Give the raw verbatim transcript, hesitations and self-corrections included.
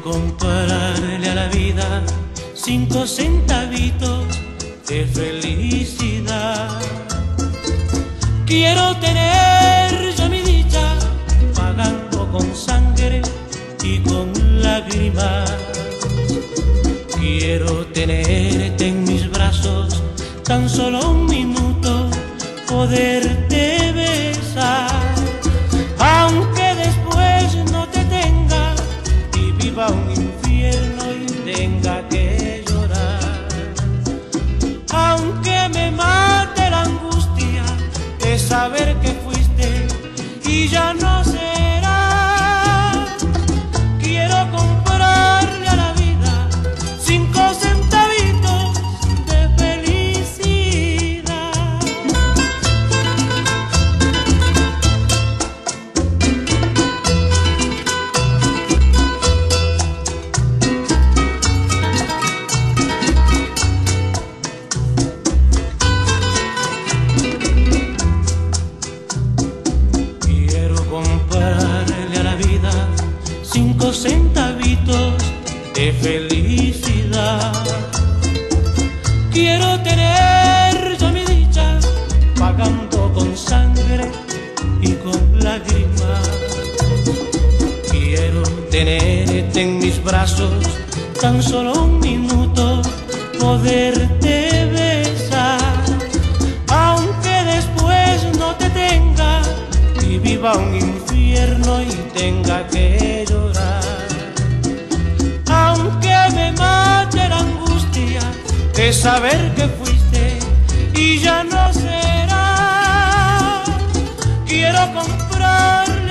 comprarle a la vida cinco centavitos de felicidad. Quiero tener yo mi dicha pagando con sangre y con lágrimas. Quiero tenerte en mis brazos tan solo un minuto, poderte besar, aunque después no te tenga y viva un infierno y tenga que llorar, aunque me mate la angustia de saber que fuiste y ya no será. Quiero comprarle a la vida cinco centavitos de felicidad. Quiero comprarle a la vida cinco centavitos de felicidad. Quiero tener yo mi dicha pagando con sangre y con lágrimas. Quiero tenerte en mis brazos tan solo un minuto, poderte besar, aunque después no te tenga y viva un infierno y tenga que llorar, aunque me mate la angustia de saber que fuiste y ya no será. Quiero comprar